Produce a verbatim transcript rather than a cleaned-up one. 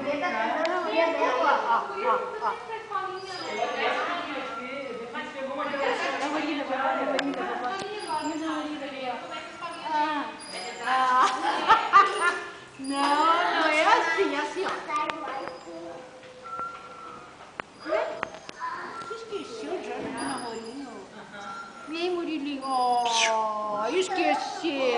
Não, não é assim, é assim, ó. Você esqueceu já do namorinho? Vem, Murilinho. Oh, esqueceu.